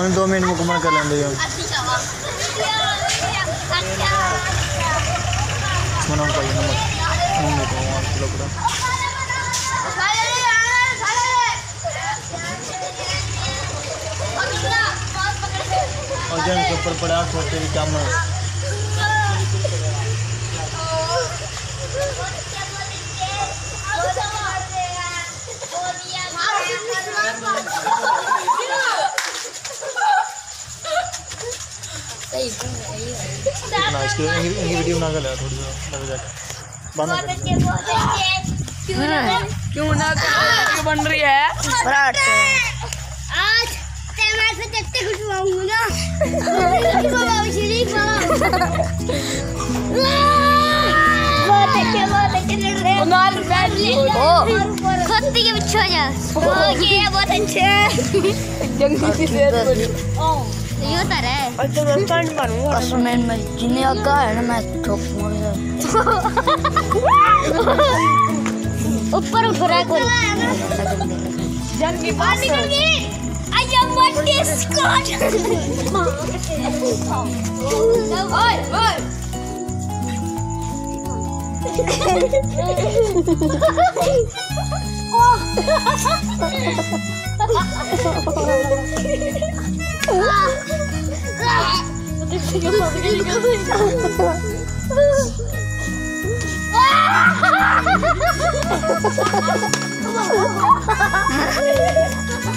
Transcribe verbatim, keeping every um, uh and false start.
हम दो मिनट मुकम्मल कर लेंगे हम मनाओ पाइए नंबर नंबर तो वहाँ किलो पूरा और जब के ऊपर पड़ा छोटे भी काम इसकी इनकी वीडियो बना कर ले थोड़ी देर जाके बंद क्यों ना क्यों बन रही है आज मैं से चट्टे खुशवाऊंगा ना बाबा शरीफ बाबा बहुत अच्छे बहुत अच्छे लग रहे हैं उनार बैठ ली ओ खत्ती के पीछे जा ओ ये बहुत अच्छे जंगली की सेहत बड़ी ये होता है और तो मैं कांड बनूंगा असमैन में जिन्हें आगा है ना मैं ठोकूंगा ऊपर उठ रहा है कोई जंगली बात निकल गई I am what is God ओए ओए Ah!